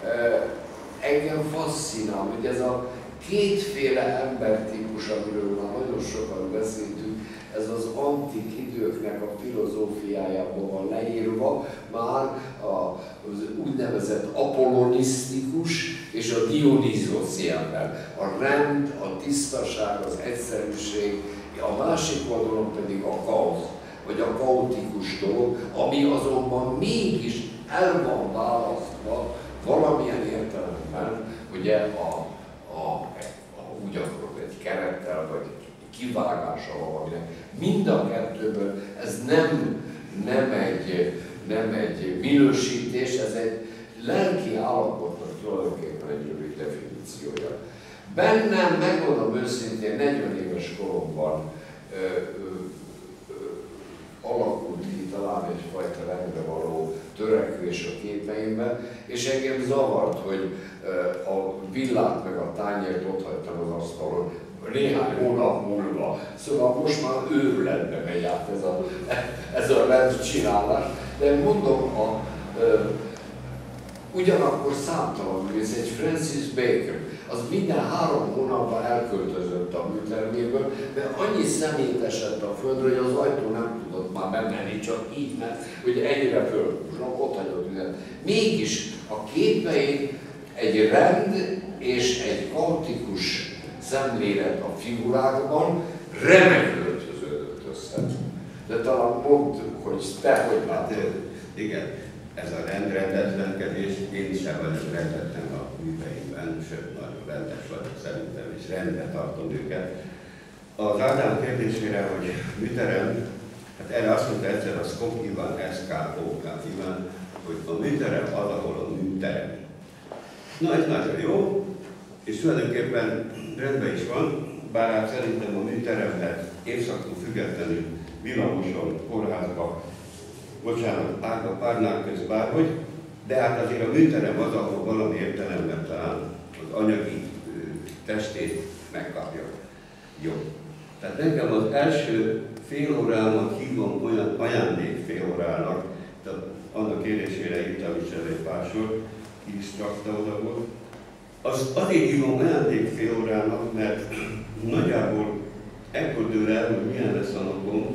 engem fascinál, hogy ez a kétféle embertípus, amiről már nagyon sokat beszéltünk, ez az antik időknek a filozófiájában van leírva, már az úgynevezett apollonisztikus és a dionizoszi ember. A rend, a tisztaság, az egyszerűség, a másik oldalon pedig a kaosz, vagy a kaotikus dolog, ami azonban mégis el van választva valamilyen értelemben, ugye a, a, a, úgy akarod, egy kerettel, vagy kivágása valaminek. Mind a kettőből ez nem, nem, egy, nem egy minősítés, ez egy lelki állapotnak tulajdonképpen egy rövid definíciója. Bennem, megmondom őszintén, negyven éves koromban ö, ö, ö, alakult ki talán egyfajta rendre való törekvés a képeimben, és engem zavart, hogy ö, a villát meg a tányért ott hagytam az asztalon, néhány hónap múlva. Szóval most már őrületbe megy át ez a, ez a rendcsinálás. De mondom, a, ö, ugyanakkor számtalan művész, egy Francis Bacon, az minden három hónapban elköltözött a műterméből, mert annyi szemét esett a földre, hogy az ajtó nem tudott már bemenni, csak így, mert ugye ennyire fölkúsnak, ott hagyott üzenet. Mégis a képein egy rend és egy kaotikus szemlélet a figurákban remekül öltöződött össze. De talán mondd, hogy te hogy látod. Igen, ez a rendrendetlenkedés, én sem vagyok rendetlen a műveimben, sőt, nagyon rendes vagyok szerintem, és rendben tartom őket. Az Ádám kérdésére, hogy műterem, hát erre azt mondta egyszer a Skok Iván, es ká o ká Iván, hogy a műterem az, ahol a műterem. Na, ez nagyon jó, és tulajdonképpen rendben is van, bár hát szerintem a műteremben évszaktól függetlenül villamoson, kórházba, bocsánat, árga párnák köz bárhogy, de hát azért a műterem az, ahol valami értelemben talán az anyagi testét megkapja. Jó. Tehát nekem az első fél órámat hívom olyan ajándék fél órának, tehát annak kérdésére írtam is el egy pár sor, ki is trakta oda volt. Az azért hívom ajándék fél órának, mert nagyjából ekkor dől el, hogy milyen lesz a napom,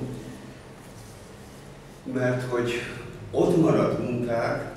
mert hogy ott maradt munkák,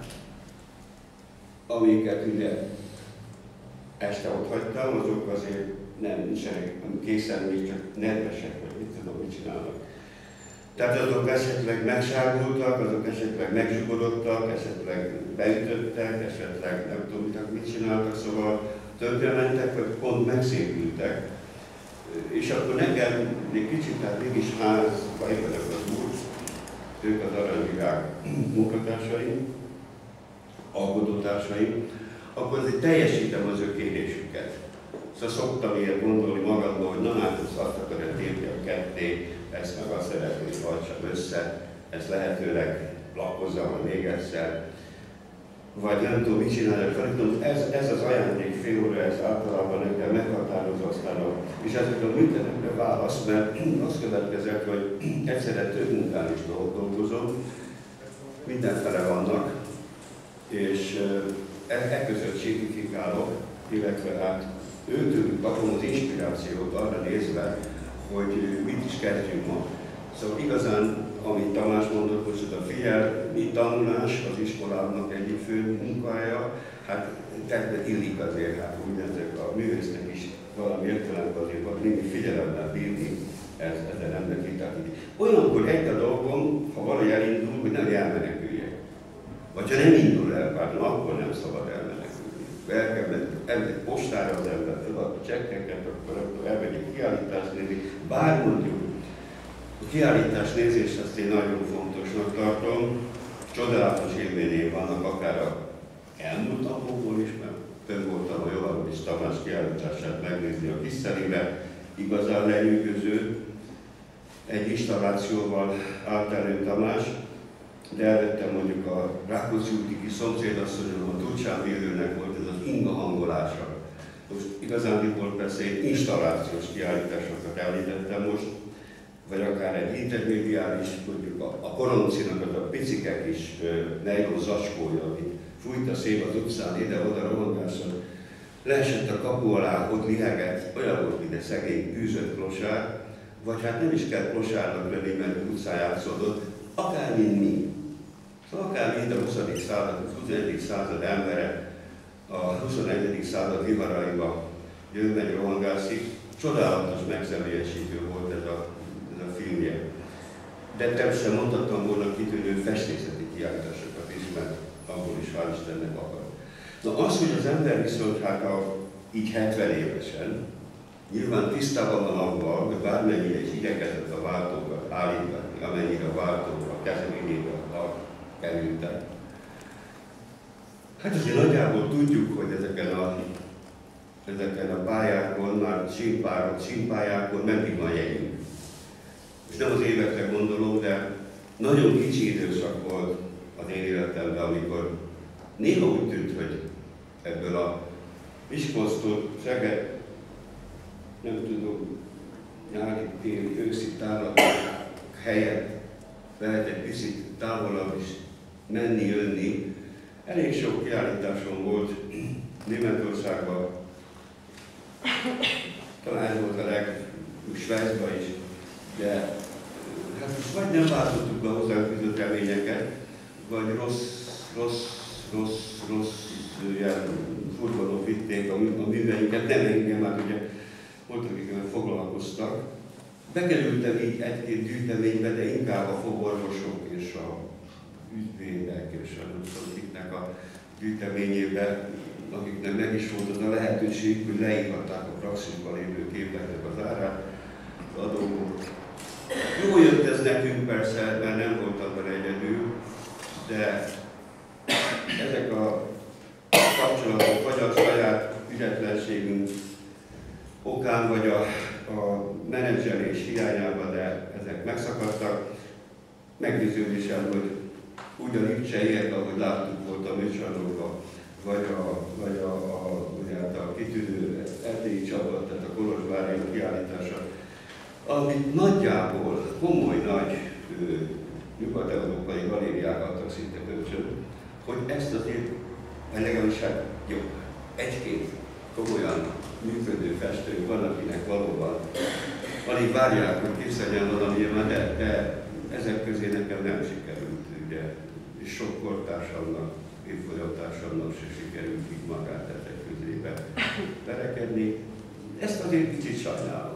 amiket ugye este ott hagytam, azok azért nem nincsenek készen, még csak nedvesek, vagy mit tudom, mit csinálnak. Tehát azok esetleg megsárgultak, azok esetleg megzsugorodtak, esetleg beütöttek, esetleg nem tudom, mit csináltak, szóval tönkrementek, vagy pont megszépültek. És akkor nekem egy kicsit, tehát mégis ház, vagy vagyok az úr, ők az Aranyvilág munkatársaim, alkotótársaim, akkor azért teljesítem az ő kérésüket. Szóval szoktam ilyet gondolni magamban, hogy na hát azt akarja tépni a ketté, ezt meg azt szeretném, hogy tartsam össze, ezt lehetőleg lakozzam még egyszer. vagy nem tudom, mit csinálják fel, ez, ez az ajándék fél óra, ez általában engem meghatározza aztán a, és ezekre a műtetekre válasz, mert azt következett, hogy egyszerre több munkán is dolgozom, mindenfele vannak, és e, e között sétifikálok, illetve hát őtől kapom az inspirációt arra nézve, hogy mit is kezdjünk ma. Szóval igazán, amit Tamás mondott, hogy a figyelmi tanulás az iskolának egyik fő munkája, hát ebben illik azért, hát úgy ezek a művésznek is valami értelemben azért van, mindig figyelemmel bírni, ez, ezen nem nekítani. Olyankor egy a dolgom, ha valahogy elindul, hogy nem elmeneküljek. Vagy ha nem indul el, pardon, akkor nem szabad elmenekülni. El kell menni, elmegy postára az ember, felad a csekkeket, akkor elmegyek kiállítást nézni, bár mondjuk, a kiállítás nézést azt én nagyon fontosnak tartom, csodálatos élményeim vannak, akár a elmúlt napokból is, mert fönn voltam a Johannes Tamás kiállítását megnézni a Kiszelibe, igazán lenyűgöző. Egy installációval állt elő Tamás, de előtte mondjuk a Rákóczi úti kis szomszédasszonyom, a Tucsán Vélőnek volt ez az inga hangolása. Most igazándiból persze én installációs kiállításokat állítottam most, vagy akár egy intermédiális, mondjuk a, a Koroncinak az a picike kis nejlon zacskója, amit fújt a szél az utcán, ide-oda rohangáson, leesett a kapu alá, ott lihegett, olyan volt, mint egy szegény bűzött klosár, vagy hát nem is kell klosárnak lenni, mert utcán játszódott, akár mint mi. Szóval akár mint a huszadik század, a huszonegyedik század embere, a huszonegyedik század viharaiba jön-megy rohangászik, csodálatos megszemélyesítő volt ez a, ez a filmje. De természetesen mondhattam volna kitűnő festészeti kiállításokat is, mert abból is hál' Istennek akar. Na az, hogy az ember viszont hát a, így hetven évesen, nyilván tisztában van avval, hogy bármennyire is igyekezett a váltókat állítani, amennyire a váltókra, a kezeményébe kerültek. Hát azért nagyjából tudjuk, hogy ezeken a, ezeken a pályákon, már símpáron, símpályákon meddig van jegyünk. És nem az évekre gondolom, de nagyon kicsi időszak volt az én életemben, amikor néha úgy tűnt, hogy ebből a Miskolctól Szeged, nem tudom, nyári, téli, őszi távlatok helyett lehet egy picit távolabb is menni, jönni. Elég sok kiállításom volt Németországban, talán ez volt a leg, Svájcban is, de hát most vagy nem váltottuk be hozzánk között reményeket, vagy rossz, rossz, rossz, rossz ilyen furgonok vitték a, a műveinket, nem engem, hát ugye voltak, akik foglalkoztak. Bekerültem így egy-két gyűjteménybe, de inkább a fogorvosok és a ügyvédek és a akiknek a gyűjteményébe, akiknek meg is volt az a lehetőség, hogy leírhatták a praxisban lévő képeknek az árát, az adókot. Jó jött ez nekünk persze, mert nem voltam vele egyedül, de ezek a kapcsolatok, vagy a saját ügyetlenségünk okán, vagy a, a menedzselés hiányában, de ezek megszakadtak. Meggyőződésem, hogy úgy a Lipcseiek, ahogy láttuk volt a műsorokban, vagy a, vagy a, a, a, a kitűnő erdélyi Csaba, tehát a kolozsvári kiállítása, amit nagyjából komoly nagy nyugat-európai galériák adtak szinte kölcsön, hogy ezt azért, legalábbis hát jó, egy-két komolyan működő festő van, akinek valóban alig várják, hogy készüljen valamilyen, de, de ezek közé nekem nem sikerült, ugye, és sok kortársamnak, évfolyamtársamnak se sikerült így magát ezek közébe berekedni. Ezt azért kicsit sajnálom.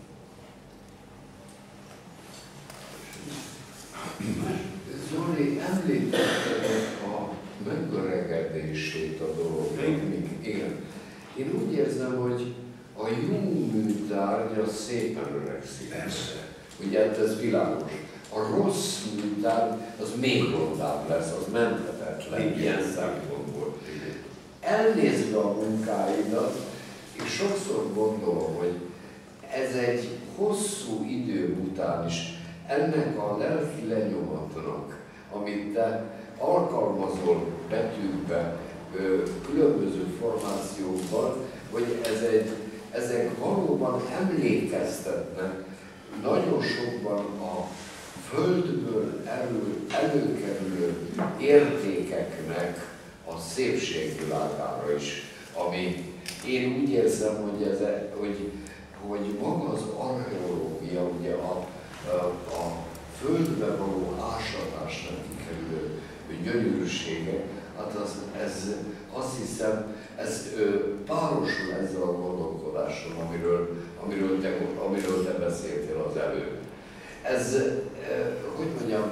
Zoli, említetted a megöregedését a dolognak, míg él. Én úgy érzem, hogy a jó műtárgy az szépen öregszik. Persze. Ugye ez világos. A rossz műtárgy az még rondább lesz, az menthetetlen ilyen szempontból. Elnézve a munkáidat, és sokszor gondolom, hogy ez egy hosszú idő után is ennek a lelki lenyomatnak, amit te alkalmazol betűkbe különböző formációkban, hogy ez egy, ezek valóban emlékeztetnek nagyon sokban a földből elő, előkerülő értékeknek a szépségvilágára is, ami én úgy érzem, hogy, ez, hogy, hogy maga az archeológia, ugye a, a, a földbe való ásatásnak kikerülő gyönyörűsége, hát az, ez, azt hiszem, ez ö, párosul ezzel a gondolkodással, amiről, amiről, te, amiről te beszéltél az előbb. Ez, ö, hogy mondjam,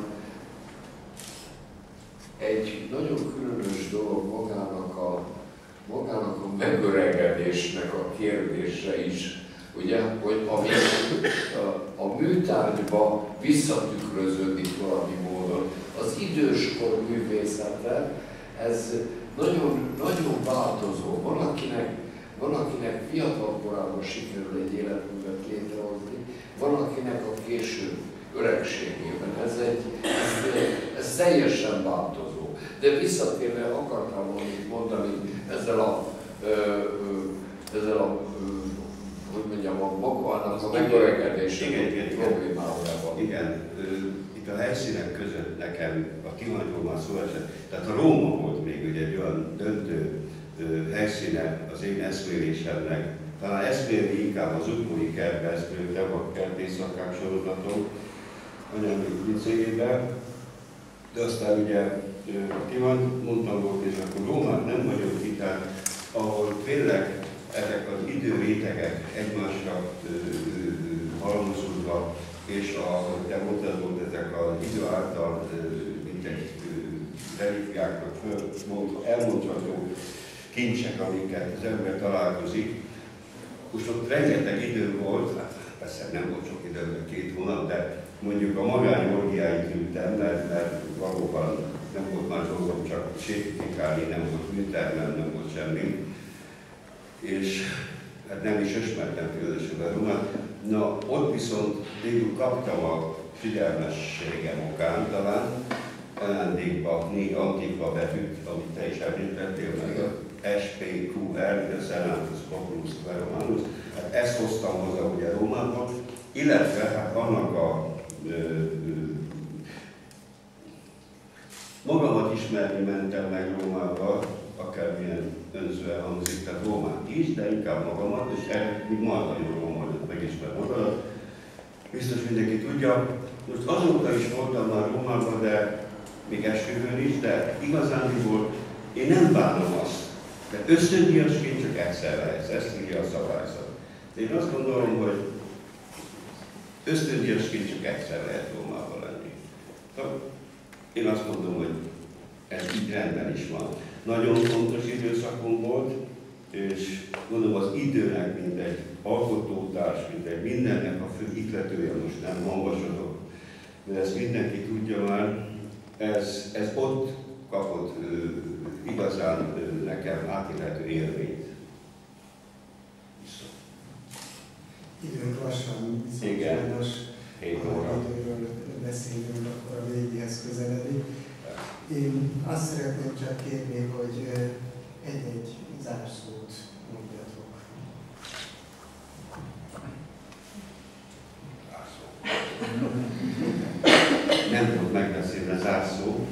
egy nagyon különös dolog magának a, magának a megöregedésnek a kérdése is, ugye, hogy ami a, a műtárgyba visszatükröződik valami módon. Az időskor művészete, ez nagyon, nagyon változó. Van akinek, van akinek fiatal korában sikerül egy életművet létrehozni, van akinek a késő öregségében. Ez, egy, ez, ez teljesen változó. De visszatérve akartam valamit mondani ezzel a, ezzel a hogy mondjam, a magának a megöregedése problémájával. Igen, itt a helyszínek között nekem a Tihangyról már szó esett, tehát a Róma volt még ugye egy olyan döntő helyszíne az én eszmélésemnek. Talán eszmélni inkább az utói kertbe eszméltem a kertész szakák sorozatom anyagi vicéjében, de aztán ugye Tihangy mondtam volt, és akkor Rómát nem vagyok itt, ahol tényleg ezek az időrétegek egymásra halmozódva, és a, te mondtad, volt ezek az idő által, mint egy relifiáknak elmondható kincsek, amiket az ember találkozik. Most ott rengeteg idő volt, hát persze nem volt sok idő, két hónap, de mondjuk a magányorgiáit ültem, mert, mert valóban nem volt más dolgom, csak sétifikálni, nem volt műtermel, nem volt semmi. És hát nem is ismertem különösebben Rómát. Na, ott viszont végül kaptam a figyelmességem okán talán ajándékba négy antikva betűt, amit te is említettél, meg a S P Q R, a Senatus Populus Romanus. Hát ezt hoztam hozzá ugye Rómába, illetve hát annak a ö, ö, magamat ismerni mentem meg Rómába, akármilyen önzően hangzik, tehát Rómát is, de inkább magamat, és erre még majd nagyon Rómát megismer magadat. Biztos mindenki tudja. Most azóta is voltam már Rómában, de még esküvőn is, de igazándiból én nem bánom azt, de ösztöndíjasként csak egyszer lehetsz, ezt írja a szabályzat. Én azt gondolom, hogy ösztöndíjasként csak egyszer lehet Rómában lenni. Én azt mondom, hogy ez így rendben is van. Nagyon fontos időszakom volt, és mondom, az időnek, mint egy alkotótárs, mint egy mindennek a fő ihletője, most nem hangosatok, de ezt mindenki tudja már, ez, ez ott kapott ö, igazán ö, nekem átélhető élményt. Időnk lassan, viszont sajnos, ha időről beszélünk, akkor a végéhez közeledik. Én azt szeretném csak kérni, hogy egy-egy zárszót mondjatok. Nem tudok megbeszélni a zárszó.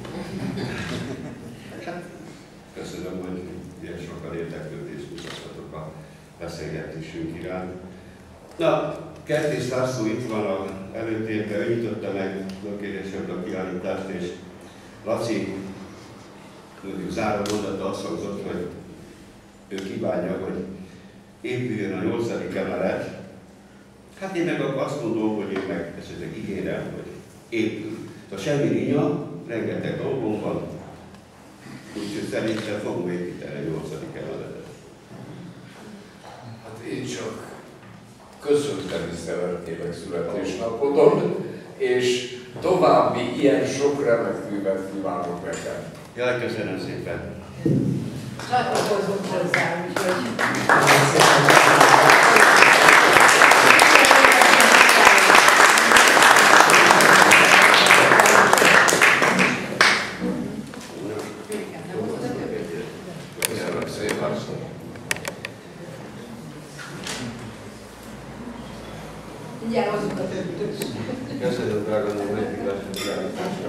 Hát, köszönöm, hogy ilyen sokan érdeklődést mutattatok a beszélgetésünk iránt. Na, Kertész László itt van az előtérben, ő nyitotta meg lökérésebbre a kiállítást, és Laci záró mondata azt hangzott, hogy ő kívánja, hogy épüljön a nyolcadik emelet. Hát én meg azt mondom, hogy én meg esetleg ígérem, hogy épül. Tehát semmi rinya, rengeteg dolgom van, úgyhogy szerintem fogom építeni a nyolcadik emeletet. Hát én csak köszönteni szeretnélek születésnapodon, és további ilyen sok remek művet kívánok nekem. Jaj, köszönöm szépen! Csatlakozunk hozzá, úgyhogy... Köszönöm, drága, hogy meghívásra